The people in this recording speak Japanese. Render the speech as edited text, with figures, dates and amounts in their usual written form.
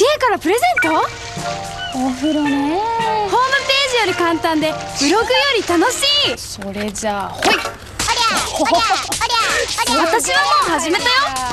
からプレゼント？ お風呂ね。 ホームページより簡単でブログより楽しい。 それじゃあほい。 私はもう始めたよ。